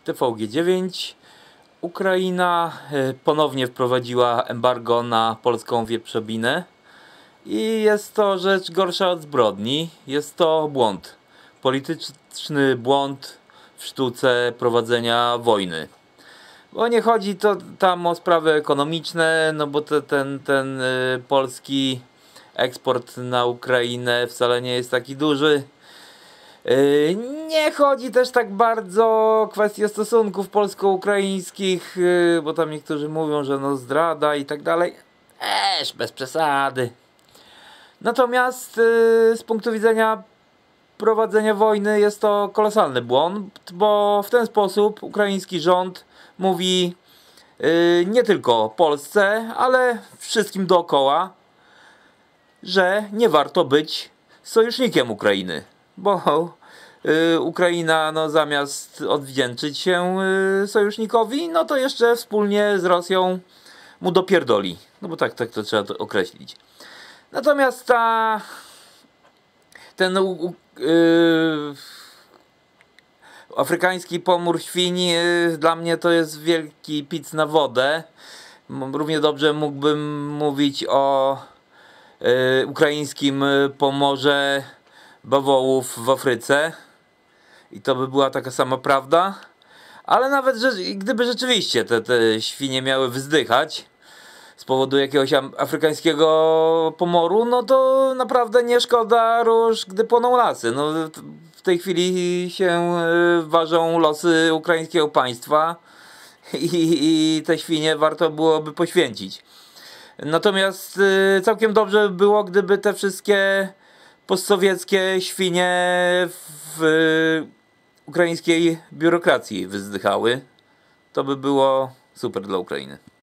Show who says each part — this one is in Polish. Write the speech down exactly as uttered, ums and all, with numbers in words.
Speaker 1: T V G dziewięć. Ukraina ponownie wprowadziła embargo na polską wieprzowinę i jest to rzecz gorsza od zbrodni. Jest to błąd. Polityczny błąd w sztuce prowadzenia wojny. Bo nie chodzi to tam o sprawy ekonomiczne, no bo te, ten, ten y, polski eksport na Ukrainę wcale nie jest taki duży. Yy, nie chodzi też tak bardzo o kwestię stosunków polsko-ukraińskich, yy, bo tam niektórzy mówią, że no zdrada i tak dalej. Eż, bez przesady. Natomiast yy, z punktu widzenia prowadzenia wojny jest to kolosalny błąd, bo w ten sposób ukraiński rząd mówi yy, nie tylko Polsce, ale wszystkim dookoła, że nie warto być sojusznikiem Ukrainy. Bo y, Ukraina no, zamiast odwdzięczyć się y, sojusznikowi, no to jeszcze wspólnie z Rosją mu dopierdoli. No bo tak, tak to trzeba to określić. Natomiast ta ten y, afrykański pomór świń y, dla mnie to jest wielki pic na wodę. Równie dobrze mógłbym mówić o y, ukraińskim pomorze bawołów w Afryce i to by była taka sama prawda, ale nawet że, gdyby rzeczywiście te, te świnie miały wzdychać z powodu jakiegoś afrykańskiego pomoru, no to naprawdę nie szkoda róż, gdy płoną lasy. No, w tej chwili się ważą losy ukraińskiego państwa i, i te świnie warto byłoby poświęcić. Natomiast całkiem dobrze by było, gdyby te wszystkie postsowieckie świnie w ukraińskiej biurokracji wyzdychały. To by było super dla Ukrainy.